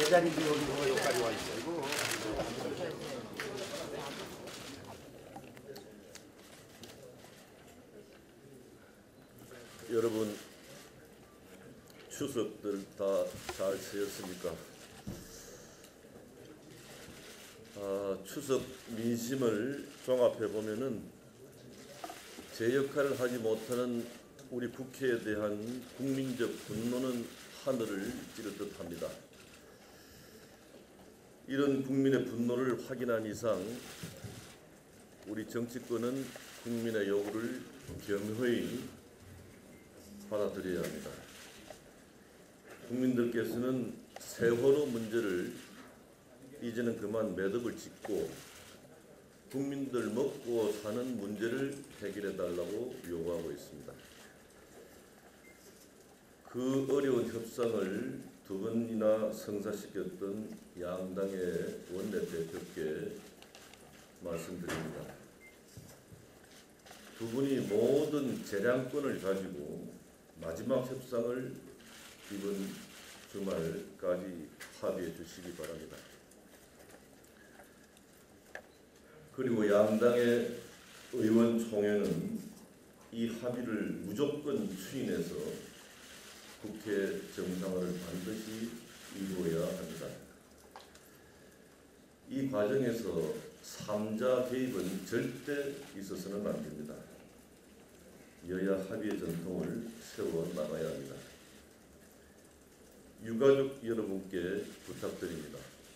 자리인데 여기 뭐 여기까지 와 있어 이거. 여러분 추석들 다 잘 지냈습니까? 추석 민심을 종합해 보면은 제 역할을 하지 못하는 우리 국회에 대한 국민적 분노는 하늘을 찌를 듯합니다. 이런 국민의 분노를 확인한 이상 우리 정치권은 국민의 요구를 겸허히 받아들여야 합니다. 국민들께서는 세월호 문제를 이제는 그만 매듭을 짓고 국민들 먹고 사는 문제를 해결해 달라고 요구하고 있습니다. 그 어려운 협상을 두 번이나 성사시켰던 양당의 원내대표께 말씀드립니다. 두 분이 모든 재량권을 가지고 마지막 협상을 이번 주말까지 합의해 주시기 바랍니다. 그리고 양당의 의원총회는 이 합의를 무조건 추인해서 국회 정상화를 반드시 이루어야 합니다. 이 과정에서 3자 개입은 절대 있어서는 안 됩니다. 여야 합의의 전통을 세워나가야 합니다. 유가족 여러분께 부탁드립니다.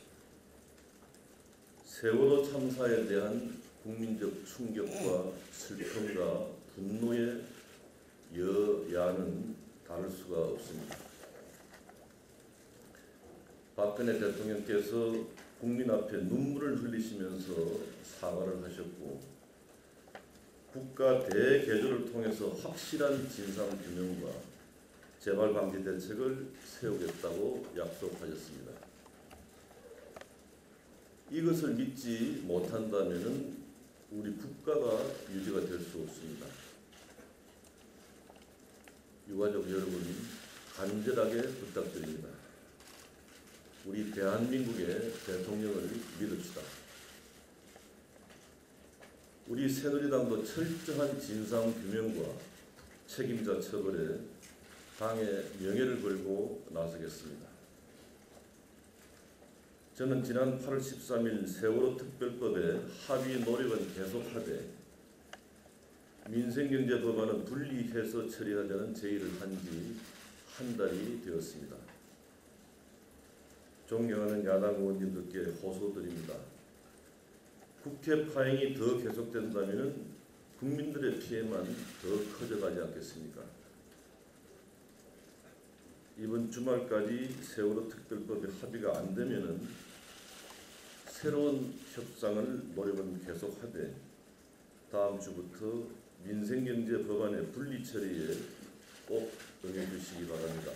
세월호 참사에 대한 국민적 충격과 슬픔과 분노의 여야는 다를 수가 없습니다. 박근혜 대통령께서 국민 앞에 눈물을 흘리시면서 사과를 하셨고 국가 대개조를 통해서 확실한 진상규명과 재발방지 대책을 세우겠다고 약속하셨습니다. 이것을 믿지 못한다면 우리 국가가 유지가 될 수 없습니다. 유가족 여러분 간절하게 부탁드립니다. 우리 대한민국의 대통령을 믿읍시다. 우리 새누리당도 철저한 진상규명과 책임자 처벌에 당의 명예를 걸고 나서겠습니다. 저는 지난 8월 13일 세월호 특별법의 합의 노력은 계속하되 민생경제법안은 분리해서 처리하자는 제의를 한 지 한 달이 되었습니다. 존경하는 야당 의원님들께 호소드립니다. 국회 파행이 더 계속된다면 국민들의 피해만 더 커져가지 않겠습니까? 이번 주말까지 세월호 특별법의 합의가 안 되면은 새로운 협상을 노력은 계속하되 다음 주부터 민생경제 법안의 분리 처리에 꼭 응해 주시기 바랍니다.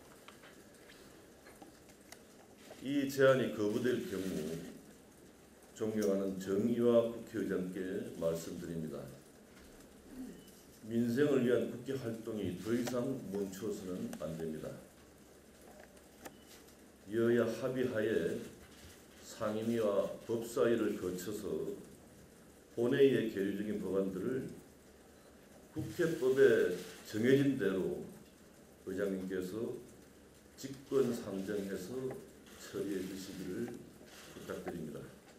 이 제안이 거부될 경우 존경하는 정의와 국회의장께 말씀드립니다. 민생을 위한 국회 활동이 더 이상 멈춰서는 안 됩니다. 여야 합의하에 상임위와 법사위를 거쳐서 본회의에 계류 중인 법안들을 국회법에 정해진 대로 의장님께서 직권 상정해서 처리해 주시기를 부탁드립니다.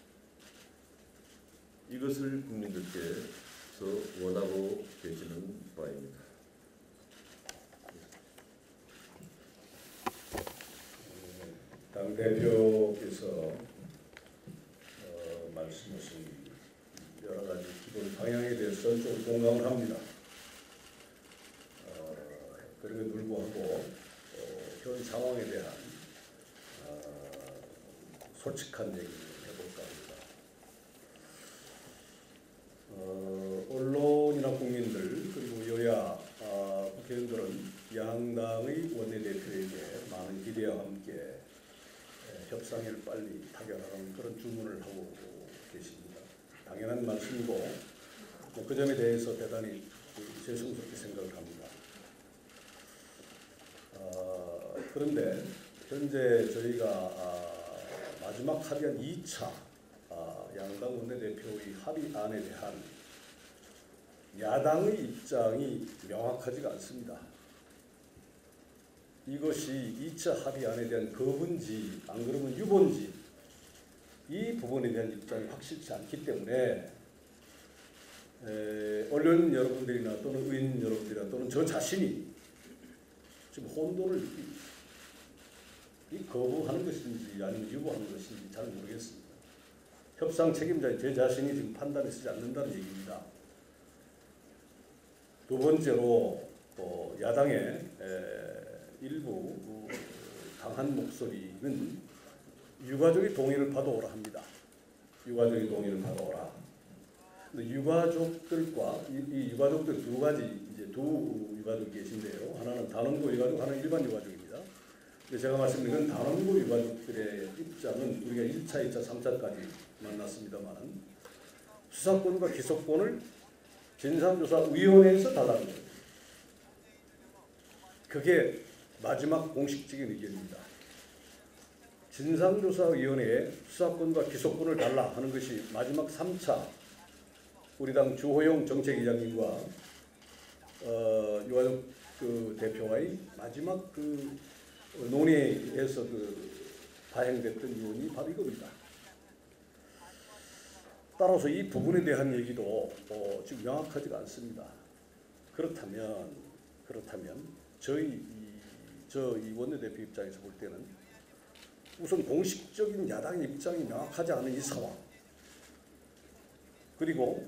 이것을 국민들께서 원하고 계시는 바입니다. 당대표께서 말씀하신 여러 가지 기본 방향에 대해서 좀 공감을 합니다. 그럼에도 불구하고 현 상황에 대한 솔직한 얘기를 해볼까 합니다. 언론이나 국민들 그리고 여야 국회의원들은 양당의 원내대표에게 많은 기대와 함께 협상을 빨리 타결하라는 그런 주문을 하고 계십니다. 당연한 말씀이고 그 점에 대해서 대단히 죄송스럽게 생각을 합니다. 그런데 현재 저희가 마지막 합의한 2차 양당 원내대표의 합의안에 대한 야당의 입장이 명확하지가 않습니다. 이것이 2차 합의안에 대한 거부인지 안 그러면 유보인지 이 부분에 대한 입장이 확실치 않기 때문에 언론 여러분들이나 또는 의원 여러분들이나 또는 저 자신이 지금 혼돈을 거부하는 것인지 아니면 유보하는 것인지 잘 모르겠습니다. 협상 책임자인 제 자신이 지금 판단에 쓰지 않는다는 얘기입니다. 두 번째로 야당의 일부 강한 목소리는 유가족의 동의를 받아오라 합니다. 유가족의 동의를 받아오라. 근데 유가족들과 이 유가족들 두 가지 이제 두 유가족이 계신데요. 하나는 단원고 유가족, 하나는 일반 유가족입니다. 근데 제가 말씀드린 단원고 유가족들의 입장은 우리가 1차, 2차, 3차까지 만났습니다만 수사권과 기소권을 진상조사위원회에서 달라는 거예요. 그게 마지막 공식적인 의견입니다. 진상조사위원회에 수사권과 기소권을 달라 하는 것이 마지막 3차 우리 당 주호영 정책위원장님과 유가족 대표와의 마지막 논의에서 발행됐던 유언이 바로 이겁니다. 따라서 이 부분에 대한 얘기도 지금 명확하지가 않습니다. 그렇다면 이 원내대표 입장에서 볼 때는 우선 공식적인 야당의 입장이 명확하지 않은 이 상황, 그리고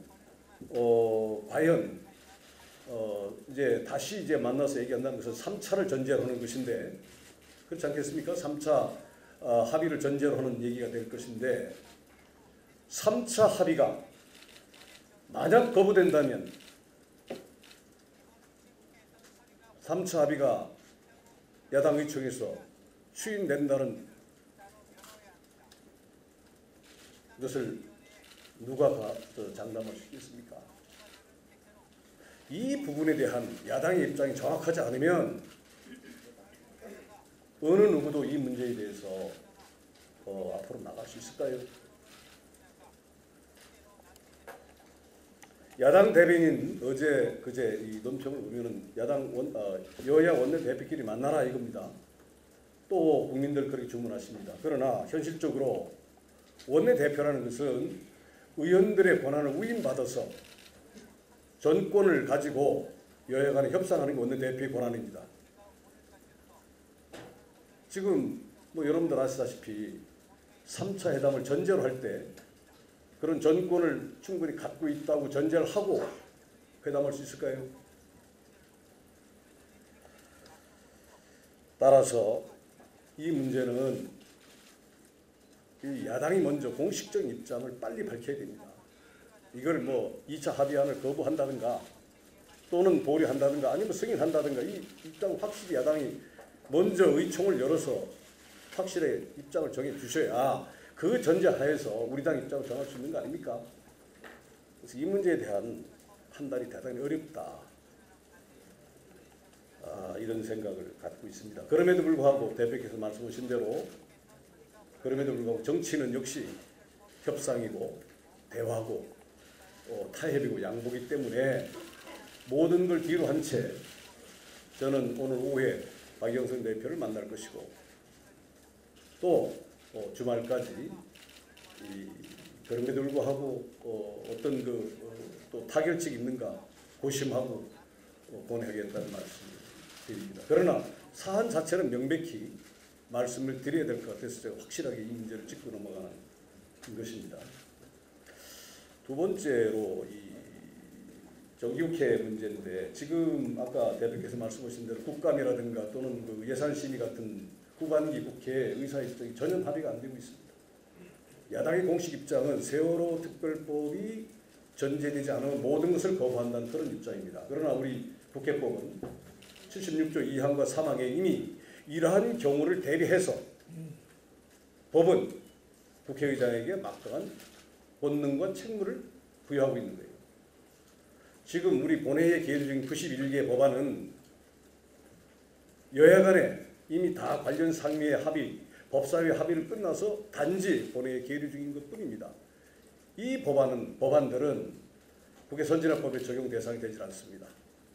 과연 이제 다시 만나서 얘기한다는 것은 3차를 전제로 하는 것인데 그렇지 않겠습니까? 3차 합의를 전제로 하는 얘기가 될 것인데 3차 합의가 만약 거부된다면 3차 합의가 야당 의총에서 추인된다는 것을 누가 장담할 수 있겠습니까? 이 부분에 대한 야당의 입장이 정확하지 않으면 어느 누구도 이 문제에 대해서 앞으로 나갈 수 있을까요? 야당 대변인 그제 이 논평을 보면은 여야 원내대표끼리 만나라 이겁니다. 또 국민들 그렇게 주문하십니다. 그러나 현실적으로 원내대표라는 것은 의원들의 권한을 위임받아서 전권을 가지고 여야 간에 협상하는 게 원내대표의 권한입니다. 지금 여러분들 아시다시피 3차 회담을 전제로 할 때 그런 전권을 충분히 갖고 있다고 전제를 하고 회담할 수 있을까요? 따라서 이 문제는 이 야당이 먼저 공식적인 입장을 빨리 밝혀야 됩니다. 이걸 2차 합의안을 거부한다든가 또는 보류한다든가 아니면 승인한다든가 이 입장을 확실히 야당이 먼저 의총을 열어서 확실히 입장을 정해 주셔야 그 전제하에서 우리 당 입장을 정할 수 있는 거 아닙니까? 그래서 이 문제에 대한 판단이 대단히 어렵다. 이런 생각을 갖고 있습니다. 그럼에도 불구하고 대표께서 말씀하신 대로 그럼에도 불구하고 정치는 역시 협상이고 대화고 타협이고 양보기 때문에 모든 걸 뒤로 한 채 저는 오늘 오후에 박영선 대표를 만날 것이고 또 주말까지 그럼에도 불구하고 어떤 또 타결책이 있는가 고심하고 보내야겠다는 말씀을 드립니다. 그러나 사안 자체는 명백히 말씀을 드려야 될 것 같아서 제가 확실하게 이 문제를 짚고 넘어가는 것입니다. 두 번째로 이 정기국회 문제인데 지금 아까 대표께서 말씀하신 대로 국감이라든가 또는 예산심의 같은 후반기 국회 의사일정이 전혀 합의가 안 되고 있습니다. 야당의 공식 입장은 세월호 특별법이 전제되지 않은 모든 것을 거부한다는 그런 입장입니다. 그러나 우리 국회법은 76조 2항과 3항에 이미 이러한 경우를 대비해서 법은 국회의장에게 막강한 권능과 책무를 부여하고 있는 거예요. 지금 우리 본회의에 계류 중인 91개 법안은 여야 간에 이미 다 관련 상임위의 합의 법사위 합의를 끝나서 단지 본회의에 계류 중인 것뿐입니다. 이 법안들은 국회 선진화법에 적용 대상이 되질 않습니다.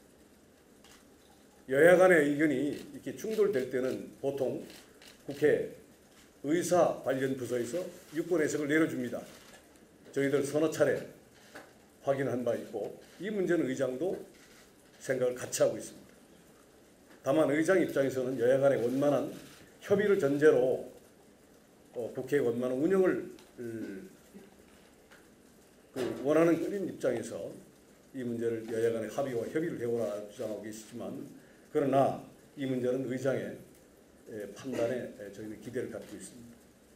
여야 간의 의견이 이렇게 충돌될 때는 보통 국회 의사 관련 부서에서 유권 해석을 내려줍니다. 저희들 서너 차례 확인한 바 있고 이 문제는 의장도 생각을 같이 하고 있습니다. 다만 의장 입장에서는 여야 간의 원만한 협의를 전제로 국회의 원만한 운영을 원하는 그런 입장에서 이 문제를 여야 간의 합의와 협의를 해오라 주장하고 계시지만 그러나 이 문제는 의장의 판단에 저희는 기대를 갖고 있습니다.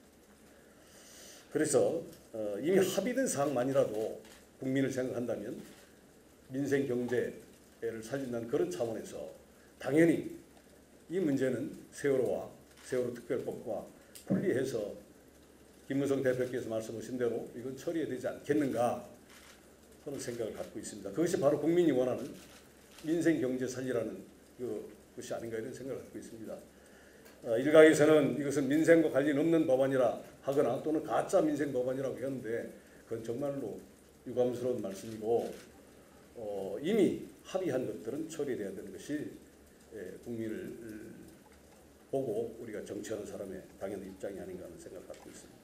그래서 이미 합의된 사항만이라도 국민을 생각한다면 민생 경제를 살린다는 그런 차원에서 당연히 이 문제는 세월호 특별법과 분리해서 김무성 대표께서 말씀하신 대로 이건 처리해야 되지 않겠는가 하는 생각을 갖고 있습니다. 그것이 바로 국민이 원하는 민생 경제 살리라는 것이 아닌가 이런 생각을 갖고 있습니다. 일각에서는 이것은 민생과 관련 없는 법안이라 하거나 또는 가짜 민생 법안이라고 했는데 그건 정말로 유감스러운 말씀이고 이미 합의한 것들은 처리돼야 되는 것이 국민을 보고 우리가 정치하는 사람의 당연한 입장이 아닌가 하는 생각을 갖고 있습니다.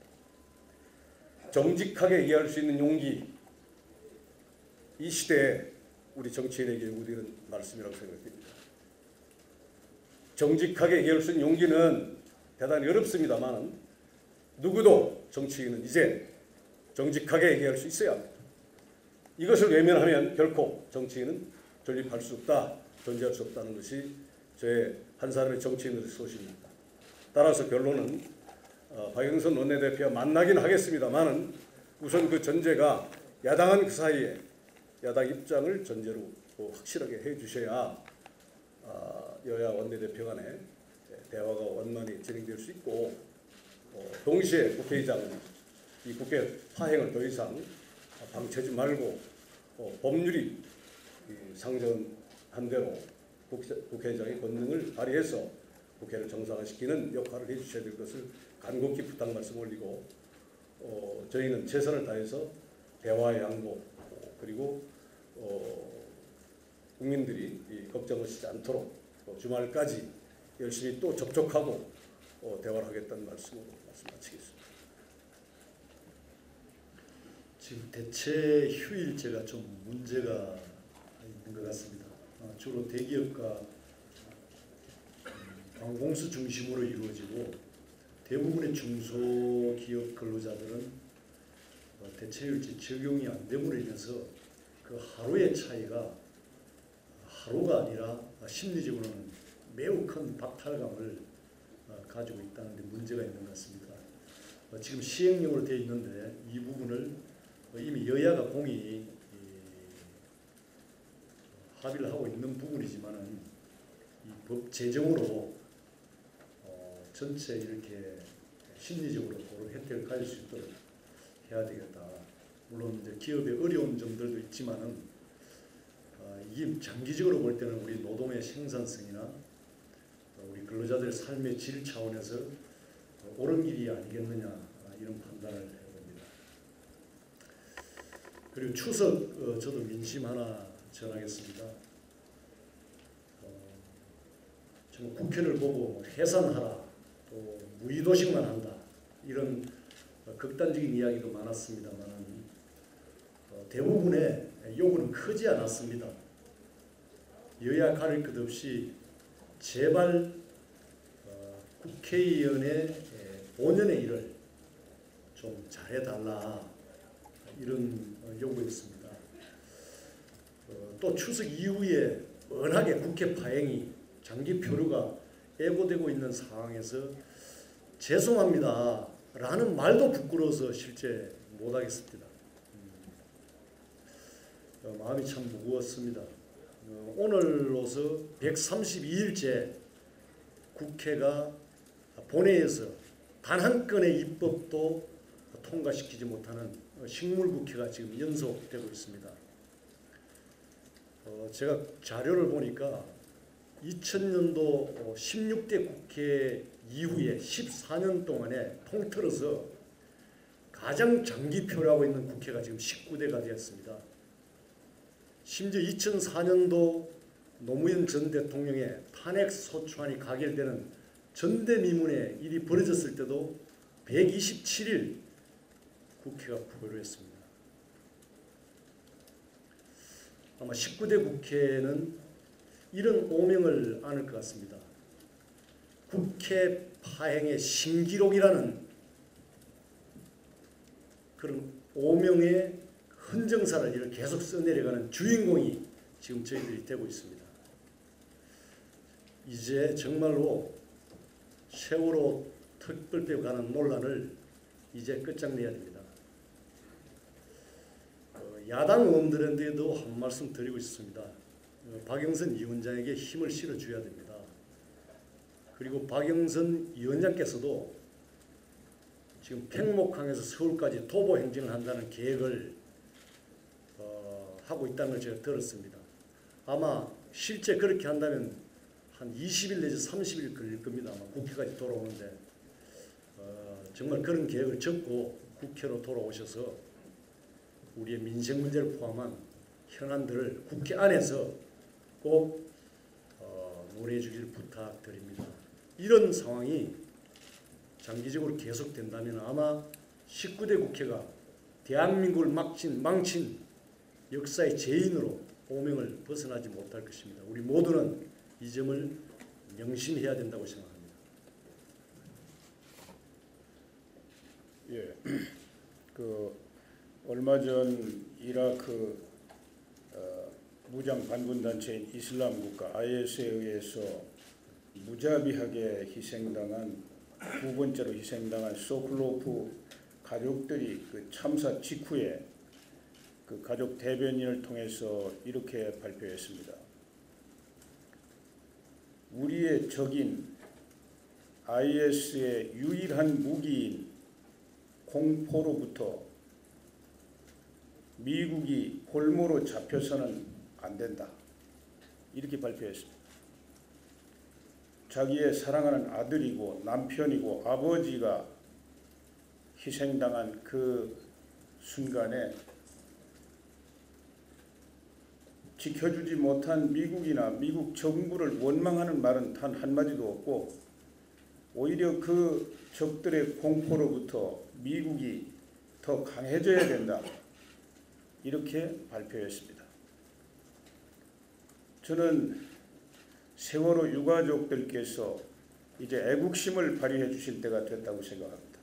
정직하게 얘기할 수 있는 용기, 이 시대에 우리 정치인에게 요구되는 말씀이라고 생각됩니다. 정직하게 얘기할 수 있는 용기는 대단히 어렵습니다만 누구도 정치인은 이제 정직하게 얘기할 수 있어야 합니다. 이것을 외면하면 결코 정치인은 존립할 수 없다, 존재할 수 없다는 것이 저의 한 사람의 정치인으로의 소신입니다. 따라서 결론은 박영선 원내대표와 만나긴 하겠습니다만은 우선 그 전제가 야당은 그 사이에 야당 입장을 전제로 확실하게 해주셔야 여야 원내대표 간의 대화가 원만히 진행될 수 있고 동시에 국회의장은 이 국회 파행을 더 이상 방치하지 말고 법률이 상정한 대로 국회의장의 권능을 발휘해서 국회를 정상화시키는 역할을 해주셔야 될 것을 간곡히 부탁 말씀 올리고 저희는 최선을 다해서 대화의 양보 그리고 국민들이 걱정하시지 않도록 주말까지 열심히 또 접촉하고 대화를 하겠다는 말씀으로 말씀 마치겠습니다. 지금 대체 휴일제가 좀 문제가 있는 것 같습니다. 주로 대기업과 관공서 중심으로 이루어지고 대부분의 중소기업 근로자들은 대체휴일제 적용이 안 됨으로 인해서 그 하루의 차이가 하루가 아니라 심리적으로는 매우 큰 박탈감을 가지고 있다는 데 문제가 있는 것 같습니다. 지금 시행령으로 되어 있는데 이 부분을 이미 여야가 공히 합의를 하고 있는 부분이지만은 이 법 제정으로 전체 이렇게 심리적으로 그런 혜택을 가질 수 있도록 해야 되겠다. 물론 이제 기업의 어려운 점들도 있지만은 이게 장기적으로 볼 때는 우리 노동의 생산성이나 우리 근로자들의 삶의 질 차원에서 옳은 길이 아니겠느냐 이런 판단을 해봅니다. 그리고 추석 저도 민심 하나 전하겠습니다. 지금 국회를 보고 해산하라, 또 무의도식만 한다 이런 극단적인 이야기도 많았습니다만 대부분의 요구는 크지 않았습니다. 여야 가릴 것 없이 제발 국회의원의 본연의 일을 좀 잘해달라 이런 요구였습니다. 또 추석 이후에 워낙에 국회 파행이 장기 표류가 예고되고 있는 상황에서 죄송합니다 라는 말도 부끄러워서 실제 못하겠습니다. 마음이 참 무거웠습니다. 오늘로서 132일째 국회가 본회의에서 단 한 건의 입법도 통과시키지 못하는 식물국회가 지금 연속되고 있습니다. 제가 자료를 보니까 2000년도 16대 국회 이후에 14년 동안에 통틀어서 가장 장기 표류하고 있는 국회가 지금 19대가 되었습니다. 심지어 2004년도 노무현 전 대통령의 탄핵 소추안이 가결되는 전대미문의 일이 벌어졌을 때도 127일 국회가 표류했습니다. 아마 19대 국회는 이런 오명을 안을 것 같습니다. 국회 파행의 신기록이라는 그런 오명의 헌정사를 이렇게 계속 써내려가는 주인공이 지금 저희들이 되고 있습니다. 이제 정말로 세월호 특별법 관한 논란을 이제 끝장내야 됩니다. 야당 의원들한테도 한 말씀 드리고 있습니다. 박영선 위원장에게 힘을 실어줘야 됩니다. 그리고 박영선 위원장께서도 지금 팽목항에서 서울까지 도보 행진을 한다는 계획을 하고 있다는 걸 제가 들었습니다. 아마 실제 그렇게 한다면 한 20일 내지 30일 걸릴 겁니다. 아마 국회까지 돌아오는데 정말 그런 계획을 적고 국회로 돌아오셔서 우리의 민생 문제를 포함한 현안들을 국회 안에서 꼭 논의해 주길 부탁드립니다. 이런 상황이 장기적으로 계속된다면 아마 19대 국회가 대한민국을 망친 역사의 죄인으로 오명을 벗어나지 못할 것입니다. 우리 모두는 이 점을 명심해야 된다고 생각합니다. 예, 얼마 전 이라크 무장 반군 단체인 이슬람 국가 IS에 의해서 무자비하게 희생당한 두 번째로 희생당한 소콜로프 가족들이 그 참사 직후에 그 가족 대변인을 통해서 이렇게 발표했습니다. 우리의 적인 IS의 유일한 무기인 공포로부터 미국이 골모로 잡혀서는 안 된다. 이렇게 발표했습니다. 자기의 사랑하는 아들이고 남편이고 아버지가 희생당한 그 순간에 지켜주지 못한 미국이나 미국 정부를 원망하는 말은 단 한마디도 없고 오히려 그 적들의 공포로부터 미국이 더 강해져야 된다. 이렇게 발표했습니다. 저는 세월호 유가족들께서 이제 애국심을 발휘해 주실 때가 됐다고 생각합니다.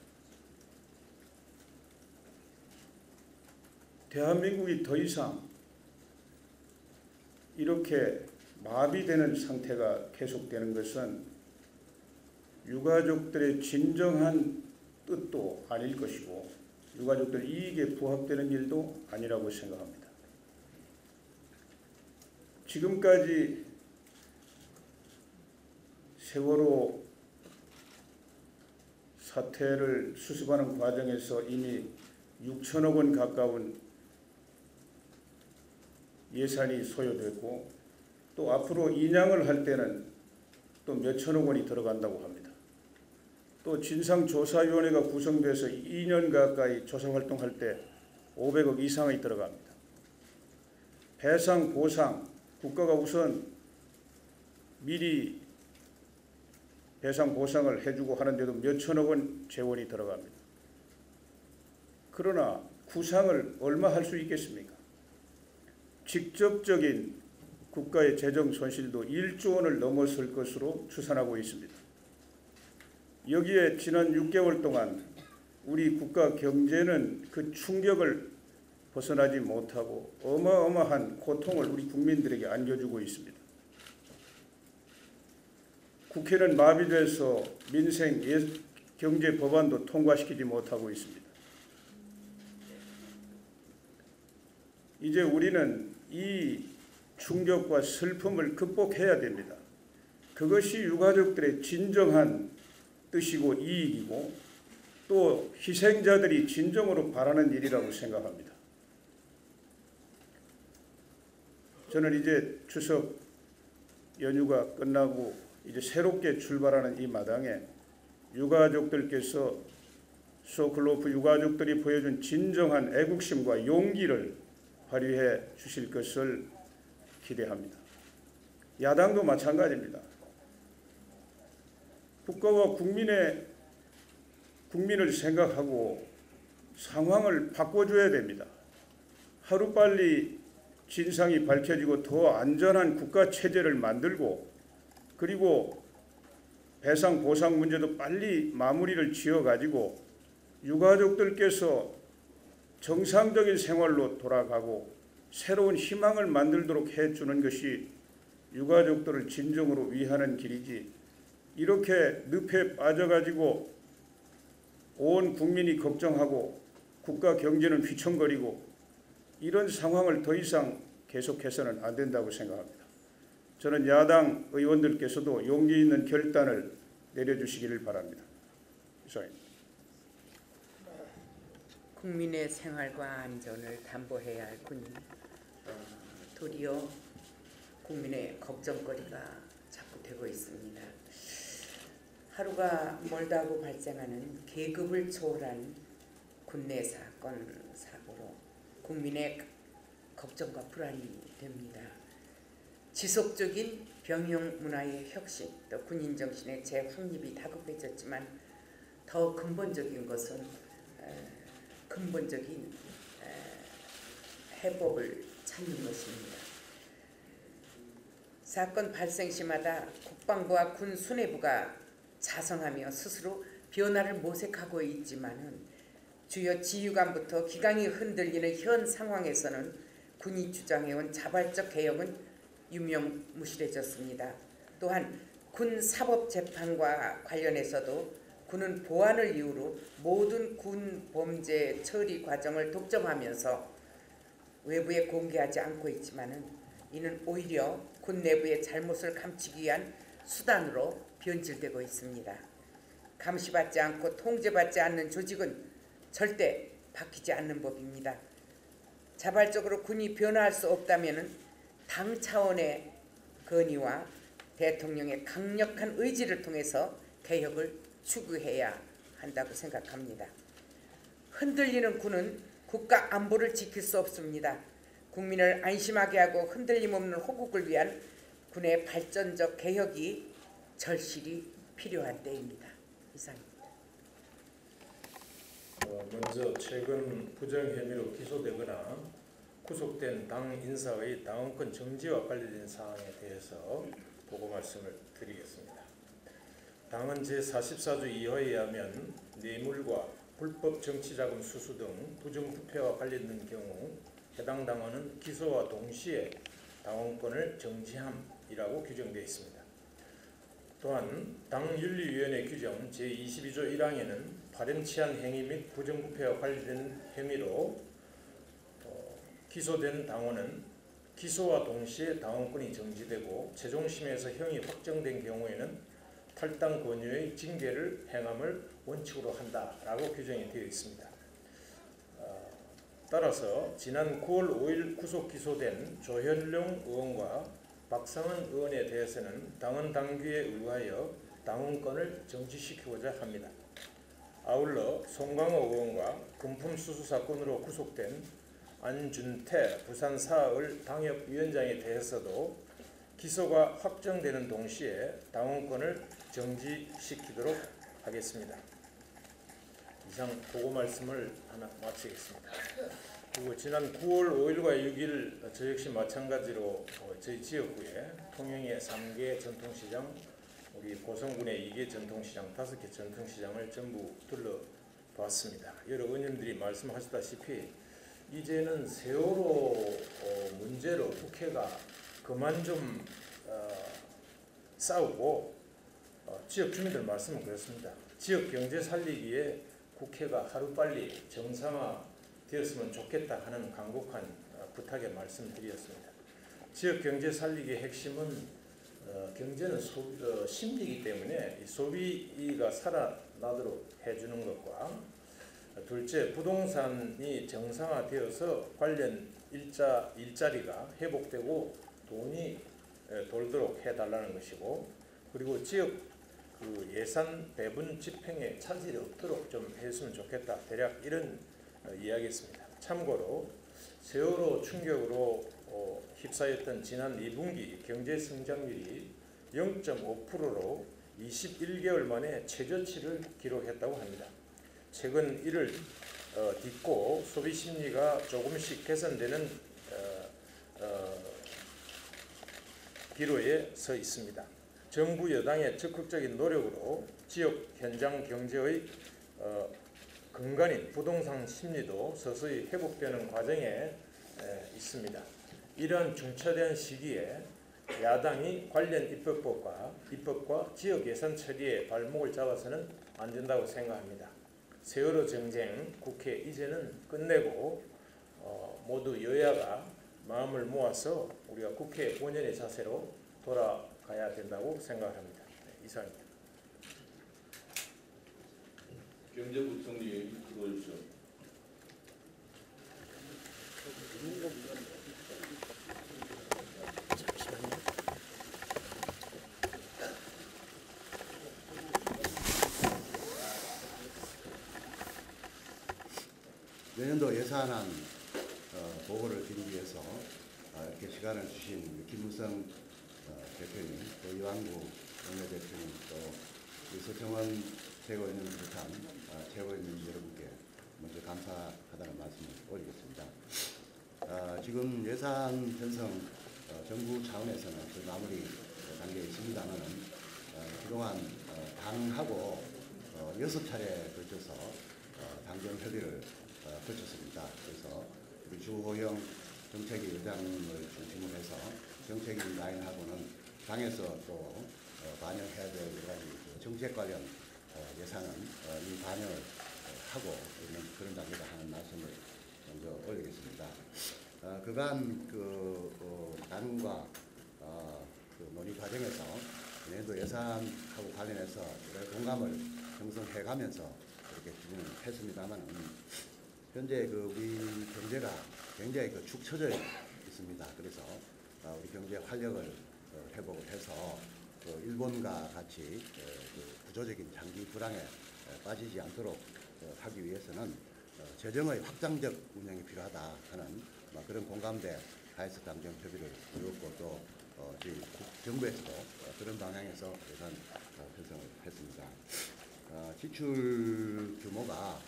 대한민국이 더 이상 이렇게 마비되는 상태가 계속되는 것은 유가족들의 진정한 뜻도 아닐 것이고 유가족들 이익에 부합되는 일도 아니라고 생각합니다. 지금까지 세월호 사태를 수습하는 과정에서 이미 6천억 원 가까운 예산이 소요됐고 또 앞으로 인양을 할 때는 또 몇천억 원이 들어간다고 합니다. 또 진상조사위원회가 구성돼서 2년 가까이 조사활동할 때 500억 이상이 들어갑니다. 배상, 보상, 국가가 우선 미리 배상, 보상을 해주고 하는데도 몇천억 원 재원이 들어갑니다. 그러나 구상을 얼마 할 수 있겠습니까? 직접적인 국가의 재정 손실도 1조 원을 넘어설 것으로 추산하고 있습니다. 여기에 지난 6개월 동안 우리 국가 경제는 그 충격을 벗어나지 못하고 어마어마한 고통을 우리 국민들에게 안겨주고 있습니다. 국회는 마비돼서 민생 경제 법안도 통과시키지 못하고 있습니다. 이제 우리는 이 충격과 슬픔을 극복해야 됩니다. 그것이 유가족들의 진정한 뜻이고 이익이고 또 희생자들이 진정으로 바라는 일이라고 생각합니다. 저는 이제 추석 연휴가 끝나고 이제 새롭게 출발하는 이 마당에 유가족들께서 소클로프 유가족들이 보여준 진정한 애국심과 용기를 발휘해 주실 것을 기대합니다. 야당도 마찬가지입니다. 국가와 국민을 생각하고 상황을 바꿔줘야 됩니다. 하루빨리 진상이 밝혀지고 더 안전한 국가 체제를 만들고 그리고 배상 보상 문제도 빨리 마무리를 지어가지고 유가족들께서 정상적인 생활로 돌아가고 새로운 희망을 만들도록 해주는 것이 유가족들을 진정으로 위하는 길이지, 이렇게 늪에 빠져가지고 온 국민이 걱정하고 국가 경제는 휘청거리고 이런 상황을 더 이상 계속해서는 안 된다고 생각합니다. 저는 야당 의원들께서도 용기 있는 결단을 내려주시기를 바랍니다. 이상입니다. 국민의 생활과 안전을 담보해야 할 군인, 도리어 국민의 걱정거리가 자꾸 되고 있습니다. 하루가 멀다고 발생하는 계급을 초월한 군내 사건, 사고로 국민의 걱정과 불안이 됩니다. 지속적인 병영 문화의 혁신, 또 군인 정신의 재확립이 다급해졌지만 더 근본적인 것은 근본적인 해법을 찾는 것입니다. 사건 발생 시마다 국방부와 군 수뇌부가 자성하며 스스로 변화를 모색하고 있지만은 주요 지휘관부터 기강이 흔들리는 현 상황에서는 군이 주장해온 자발적 개혁은 유명무실해졌습니다. 또한 군 사법재판과 관련해서도 군은 보안을 이유로 모든 군 범죄 처리 과정을 독점하면서 외부에 공개하지 않고 있지만은 이는 오히려 군 내부의 잘못을 감추기 위한 수단으로 변질되고 있습니다. 감시받지 않고 통제받지 않는 조직은 절대 바뀌지 않는 법입니다. 자발적으로 군이 변화할 수 없다면 당 차원의 건의와 대통령의 강력한 의지를 통해서 개혁을 추구해야 한다고 생각합니다. 흔들리는 군은 국가 안보를 지킬 수 없습니다. 국민을 안심하게 하고 흔들림 없는 호국을 위한 군의 발전적 개혁이 절실히 필요한 때입니다. 이상입니다. 먼저 최근 부정 혐의로 기소되거나 구속된 당 인사의 당원권 정지와 관련된 사항에 대해서 보고 말씀을 드리겠습니다. 당은 제44조 2호에 의하면 뇌물과 불법 정치자금 수수 등 부정부패와 관련된 경우 해당 당원은 기소와 동시에 당원권을 정지함이라고 규정되어 있습니다. 또한 당윤리위원회 규정 제22조 1항에는 파렴치한 행위 및 부정부패와 관련된 혐의로 기소된 당원은 기소와 동시에 당원권이 정지되고 최종심에서 형이 확정된 경우에는 탈당 권유의 징계를 행함을 원칙으로 한다라고 규정이 되어 있습니다. 따라서 지난 9월 5일 구속 기소된 조현룡 의원과 박상은 의원에 대해서는 당원 당규에 의하여 당원권을 정지시키고자 합니다. 아울러 송강호 의원과 금품 수수 사건으로 구속된 안준태 부산사을 당협위원장에 대해서도 기소가 확정되는 동시에 당원권을 정지시키도록 하겠습니다. 이상 보고 말씀을 하나 마치겠습니다. 그리고 지난 9월 5일과 6일 저 역시 마찬가지로 저희 지역구에 통영의 3개 전통시장, 우리 고성군의 2개 전통시장, 5개 전통시장을 전부 둘러봤습니다. 여러 의원님들이 말씀하셨다시피 이제는 세월호 문제로 국회가 그만 좀 싸우고 지역 주민들 말씀은 그렇습니다. 지역 경제 살리기에 국회가 하루빨리 정상화 되었으면 좋겠다 하는 간곡한 부탁의 말씀드렸습니다. 지역 경제 살리기의 핵심은 경제는 심리이기 때문에 소비가 살아나도록 해주는 것과 둘째, 부동산이 정상화되어서 관련 일자리가 회복되고 돈이 돌도록 해달라는 것이고, 그리고 지역 그 예산 배분 집행에 차질이 없도록 좀 했으면 좋겠다. 대략 이런 이야기였습니다. 참고로 세월호 충격으로 휩싸였던 지난 2분기 경제 성장률이 0.5%로 21개월 만에 최저치를 기록했다고 합니다. 최근 이를 딛고 소비 심리가 조금씩 개선되는 기로에 서 있습니다. 정부 여당의 적극적인 노력으로 지역 현장 경제의 근간인 부동산 심리도 서서히 회복되는 과정에 있습니다. 이러한 중차대한 시기에 야당이 관련 입법과 지역 예산 처리에 발목을 잡아서는 안 된다고 생각합니다. 세월호 정쟁 국회 이제는 끝내고 모두 여야가 마음을 모아서 우리가 국회 본연의 자세로 돌아가야 된다고 생각합니다. 이상입니다. 경제부총리 들어오십시오. 내년도 예산안 보고를 드리기 위해서 이렇게 시간을 주신 김무성 대표님, 또 이완구 원내대표님, 또 서청원 최고위원을 비롯한 최고위원 여러분께 먼저 감사하다는 말씀을 올리겠습니다. 지금 예산 편성 정부 차원에서는 그 마무리 단계에 있습니다만 그동안 당하고 6차례에 걸쳐서 당정 협의를 거쳤습니다. 그래서 우리 주호영 정책위 의장을 중심으로 해서 정책위 라인하고는 당에서 또 반영해야 될 여러 가지 정책 관련 예산은 이 반영을 하고 있는 그런 단계다 하는 말씀을 먼저 올리겠습니다. 그간 당과 그 논의 과정에서 내년도 예산하고 관련해서 여러 공감을 형성해가면서 이렇게 진행을 했습니다만 현재 우리 경제가 굉장히 축 처져 있습니다. 그래서 우리 경제 활력을 회복을 해서 일본과 같이 구조적인 장기 불황에 빠지지 않도록 하기 위해서는 재정의 확장적 운영이 필요하다 하는 그런 공감대 하에서 당정 협의를 이뤘고 또 저희 정부에서도 그런 방향에서 예산 편성을 했습니다. 지출 규모가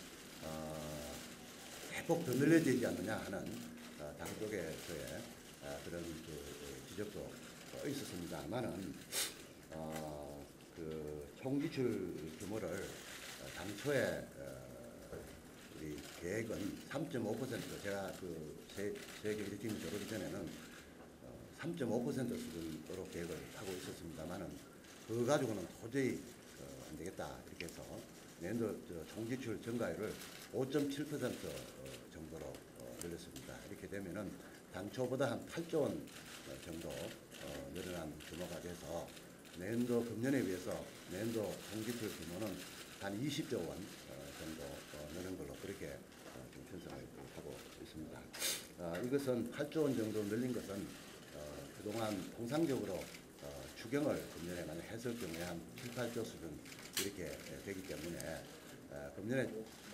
대폭 더 늘려지지 않느냐 하는 당 쪽에서의 그런 지적도 있었습니다만은 그 총지출 규모를 당초에 우리 계획은 3.5% 제가 세계경제팀 들어오기 전에는 3.5% 수준으로 계획을 하고 있었습니다만은 그거 가지고는 도저히 안 되겠다 이렇게 해서 내년도 총지출 증가율을 5.7% 정도로 늘렸습니다. 이렇게 되면은 당초보다 한 8조 원 정도 늘어난 규모가 돼서 내년도 금년에 비해서 내년도 총지출 규모는 한 20조 원 정도 느는 걸로 그렇게 지금 편성을 하고 있습니다. 이것은 8조 원 정도 늘린 것은 그동안 통상적으로 추경을 금년에 만약 했을 경우에 한 7, 8조 수준 이렇게 되기 때문에 금년에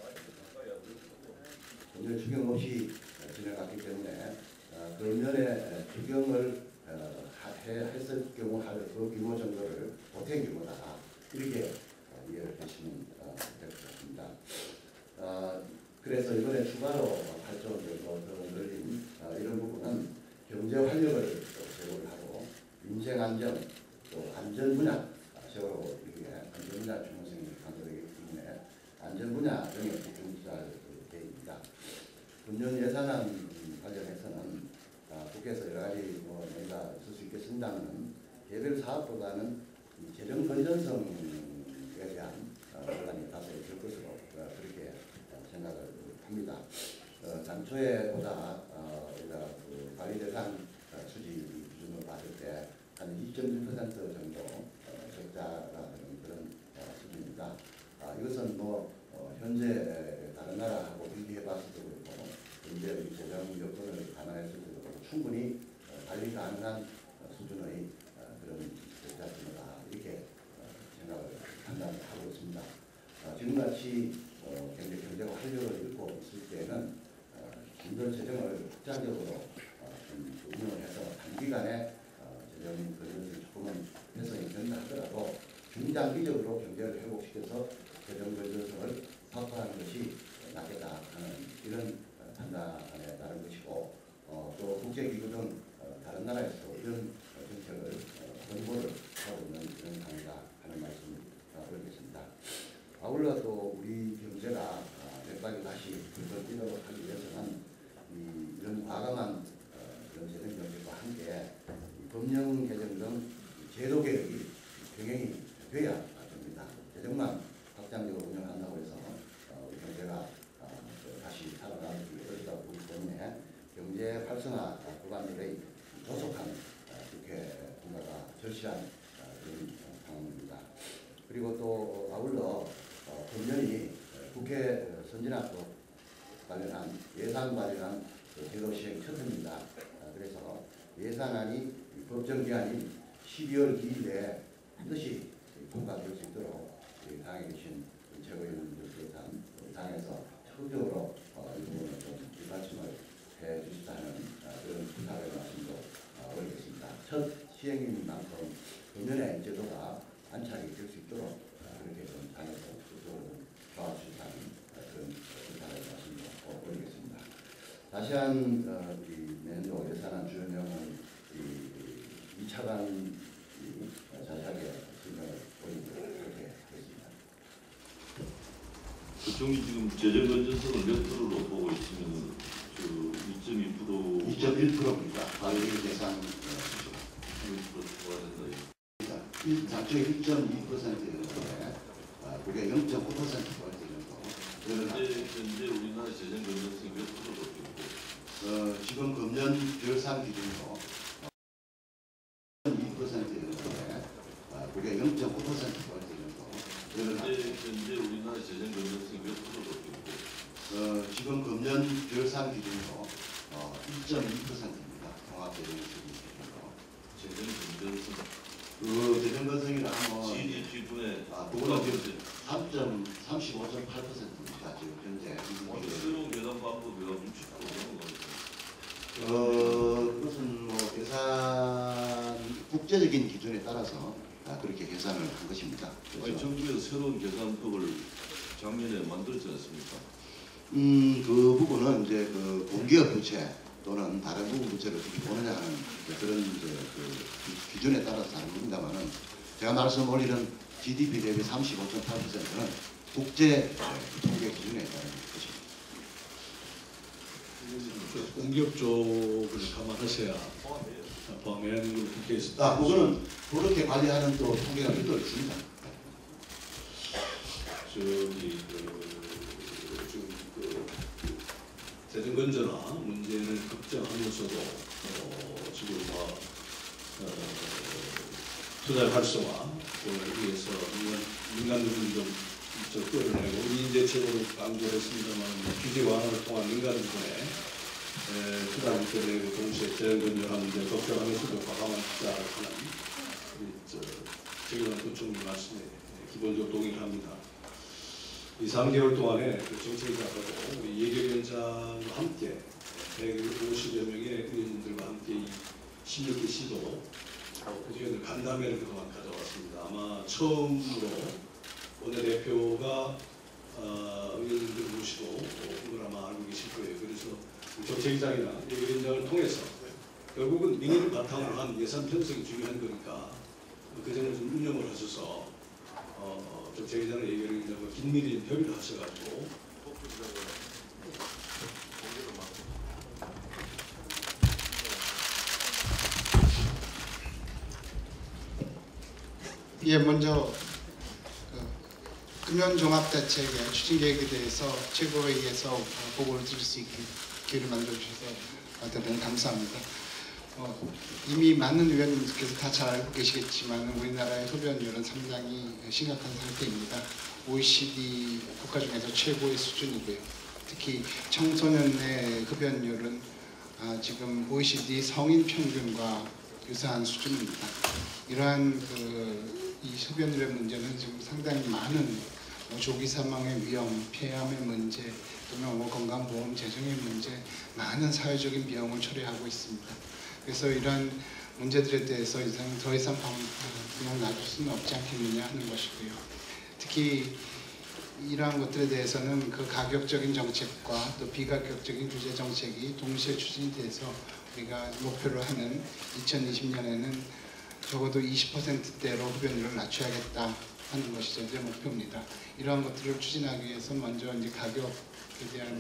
추경 없이 진행하기 때문에 금년에 추경을 했을 경우 할 그 규모 정도를 보태 규모다 이렇게 이해를 하시면 될 것 같습니다. 그래서 이번에 추가로 8조 원 정도 더 늘린 이런 부분은 경제 활력을 제고를 하고 민생 안정 또 안전 분야 세월호 이후에 안전 분야 중요성이 강조되기 때문에 안전 분야 등에 집중할 계획입니다. 금년 예산안 관련해서는 국회에서 여러 가지 논의가 있을 수 있겠습니다만 개별 사업보다는 재정 건전성에 대한 논란이 다소 있을 것으로 그렇게 생각을 합니다. 당초에보다 우리가 관리 대상 수지 기준으로 봤을 때 한 2.1% 정도 적자라는 그런 수준입니다. 이것은 현재 다른 나라하고 비교해 봤을 때도 그렇고 현재 재정 여건을 감안했을 때도 그렇고 충분히 관리 가능한 수준의 확장적으로 좀 운영을 해서 단기간에 재정 건전을 조금은 개선이 된다 하더라도 중장기적으로 경제를 회복시켜서 재정 건전성을 확보하는 것이 낫겠다 하는 이런 판단에 따른 것이고 또 국제기구 등 다른 나라에서 이런 정책을 권고를 하고 있는 이런 상황이다 하는 말씀을 드리겠습니다. 아울러 또 우리 경제가 몇 가지 다시 불끈 하기 위해서는 이런 과감한 이런 재정 정책과 함께 법령 개정 등 제도 개혁이 병행이 돼야 됩니다. 재정만 확장적으로 운영한다고 해서 우리 경제가 다시 살아나기 어렵다고 보기 때문에 경제 활성화 구간들의 조속한 국회 통과가 절실한 그런 상황입니다. 그리고 또 아울러 금년이 국회 선진화법 관련한 예산 관련한 제도 시행 첫 해입니다. 그래서 예산안이 법정 기한인 12월 2일에 반드시 통과될 수 있도록 당에 계신 최고위원님들 비롯한 당에서 적극적으로 이 부분을 좀 뒷받침을 해주시다는 그런 부탁의 말씀도 올리겠습니다. 첫 시행인 만큼 금년의 제도가 안착이 될 수 있도록 그렇게 좀 당에서 적극적으로 도와주시다는 그런 부탁의 말씀도 올리겠습니다. 다시한 우리 내년도 예산안 주요 내용은 2차관 자세하게 설명을 올리도록 그렇게 하겠습니다. 부총리 지금 재정 건전성을 몇 프로로 보고 있으면 2.1%입니다. 관리 예산 1% 추가된다. 작년 1.2%였는데 그게 0.5% 정도. 현재 우리나라 재정 건전성이 몇 프로로 되고 지금 금년 결산 기준으로 2%였는데 그게 0.5% 정도. 현재 우리나라 재정 건전성이 몇 프로로 되고 지금 금년 결산 기준으로 1.2%입니다. 종합재정수입 기준으로. 재정 건전성 재정 건성이라 하면 GDP 분의 그거는 지금 35.8%입니다. 지금 현재. 새로운 계산 방법이 그것은 뭐 계산 국제적인 기준에 따라서 그렇게 계산을 한 것입니다. 아니, 정부에서 새로운 계산법을 작년에 만들었지 않습니까? 그 부분은 이제 그 공기업 부채 또는 다른 부분 부채를 어떻게 보느냐 하는 그런 이제 그 기준에 따라서 다른 겁니다만은 제가 말씀 올리는 GDP 대비 35.8%는 국제 통계 기준에 따른 것입니다. 공기업 쪽을 감안하셔야 포함해야 하는 걸 국회에서. 그거는 그렇게 관리하는 또 통계가 별도 있습니다. 저기 지금 재정 건전화 문제를 걱정하면서도 지금 투자 활성화를 위해서 민간 부분 좀 끌어내고 민재책으로 강조를 했습니다만 규제 완화를 통한 민간 부분에 투자를 끌어내고 동시에 재정 건전화 문제를 걱정하면서도 과감한 투자를 하는 최경환 부총리 말씀에 기본적으로 동의를 합니다. 이 3개월 동안에 정책자하고 우리 예결위원장과 함께 150여 명의 의원님들과 함께 이 16개 시도 의원들 간담회를 그동안 가져왔습니다. 아마 처음으로 원내대표가 의원님들 모시고 그걸 아마 알고 계실 거예요. 그래서 정책위장이나 예결위원장을 통해서 결국은 민의를 바탕으로 한 예산 편성이 중요한 거니까 그 점을 좀 운영을 하셔서 정책위장과 예결위원장과 긴밀히 협의를 하셔가지고 먼저 금연종합대책의 추진 계획에 대해서 최고회의에서 보고를 드릴 수 있게 기회를 만들어주셔서 대단히 감사합니다. 이미 많은 의원님들께서 다 잘 알고 계시겠지만 우리나라의 흡연율은 상당히 심각한 상태입니다. OECD 국가 중에서 최고의 수준이고요. 특히 청소년의 흡연율은 지금 OECD 성인 평균과 유사한 수준입니다. 이러한 이 흡연율의 문제는 지금 상당히 많은 조기 사망의 위험, 폐암의 문제, 또는 뭐 건강보험 재정의 문제, 많은 사회적인 비용을 초래하고 있습니다. 그래서 이런 문제들에 대해서 더 이상 비용 놔줄 수는 없지 않겠느냐 하는 것이고요. 특히 이러한 것들에 대해서는 그 가격적인 정책과 또 비가격적인 규제 정책이 동시에 추진이 돼서 우리가 목표로 하는 2020년에는 적어도 20%대로 흡연율을 낮춰야겠다 하는 것이 현재 목표입니다. 이러한 것들을 추진하기 위해서 먼저 이제 가격에 대한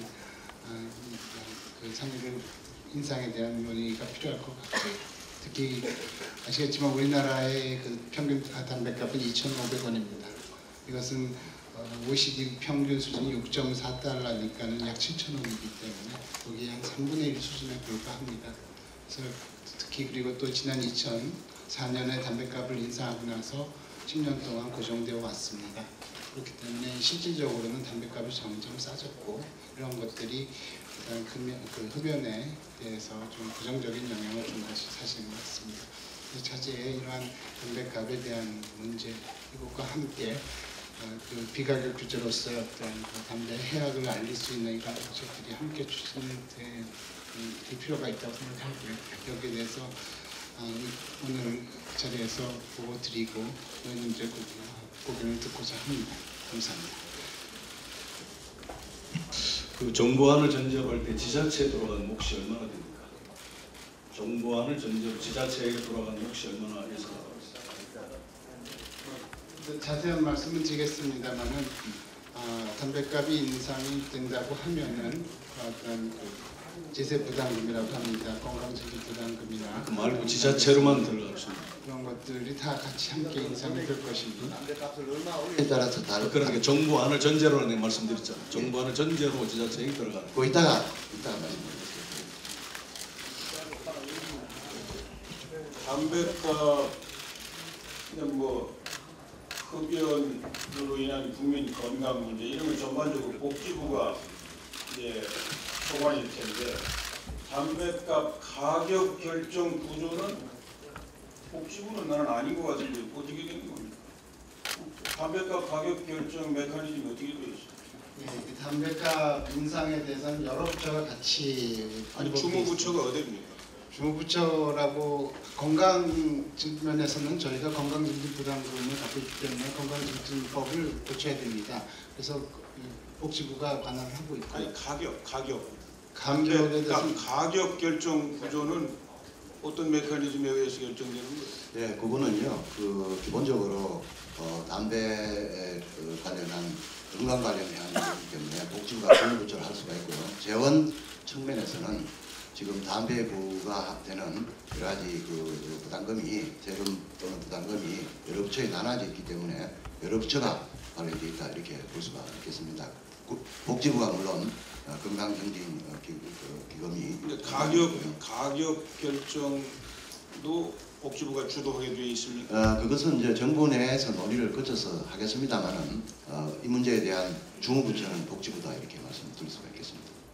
그 상률 인상에 대한 논의가 필요할 것 같고요. 특히 아시겠지만 우리나라의 그 평균 담배값은 2,500원입니다. 이것은 OECD 평균 수준이 6.4달러니까는 약 7,000원이기 때문에 거기에 한 3분의 1 수준에 불과합니다. 그래서 특히 그리고 또 지난 2004년에 담배값을 인상하고 나서 10년 동안 고정되어 왔습니다. 그렇기 때문에 실질적으로는 담배값이 점점 싸졌고 이런 것들이 일단 그 흡연에 대해서 좀 부정적인 영향을 준 것이 사실인 것 같습니다. 차제에 이러한 담배값에 대한 문제 이것과 함께 그 비가격 규제로서 어떤 그 담배 해악을 알릴 수 있는 이런 정책들이 함께 추진될 필요가 있다고 생각하고요. 여기에 대해서 오늘 자리에서 보고 드리고 의원님들의 고견을 듣고자 합니다. 감사합니다. 그 정부안을 전제할 때 지자체에 돌아가는 몫이 얼마나 됩니까? 정부안을 전제로 지자체에게 돌아가는 몫이 얼마나 예상하고 있습니까? 자세한 말씀은 드리겠습니다만은 담배값이 인상이 된다고 하면은 어떤 그 제세 부담금이라고 합니다. 건강지수 부담금이나 그 말고 지자체로만 들어갈 수 있는 그런 것들이 다 같이 함께 인상이 될 것입니다. 담배값을 얼마 올리에 따라서 다르. 그러니까 정부안을 전제로 내가 말씀드렸잖아요. 정부안을 전제로 지자체에 들어가는. 그 이따가 말씀드리겠습니다. 담배값 그냥 뭐 흡연으로 인한 국민 건강 문제 이런 걸 전반적으로 복지부가 이제 소관일 텐데 담배값 가격 결정 구조는 복지부는 나는 아닌 것 같은데 어떻게 되는 겁니까? 담배값 가격 결정 메커니즘이 어떻게 되어 있어요? 네, 담배값 인상에 대해서는 여러 부처가 같이 아니 주무부처가 어디입니까? 주무부처라고 건강 측면에서는 저희가 건강증진 부담금을 갖고 있기 때문에 건강증진법을 고쳐야 됩니다. 그래서 복지부가 관할을 하고 있고. 아니 가격에 대해서 가격 결정 구조는 어떤 메커니즘에 의해서 결정되는 거예요? 네, 그거는요. 그 기본적으로 담배에 관련한 건강 관련한 거기 때문에 복지부가 주무부처를 할 수가 있고요. 재원 측면에서는 지금 담배부가 되는 여러 가지 그 부담금이 세금 또는 부담금이 여러 부처에 나눠져 있기 때문에 여러 부처가 관련되어 있다 이렇게 볼 수가 있겠습니다. 복지부가 물론 건강증진 기금이 가격 결정도 복지부가 주도하게 되어 있습니까? 그것은 이제 정부 내에서 논의를 거쳐서 하겠습니다만은 이 문제에 대한 주무부처는 복지부다 이렇게 말씀드릴 수가 있겠습니다.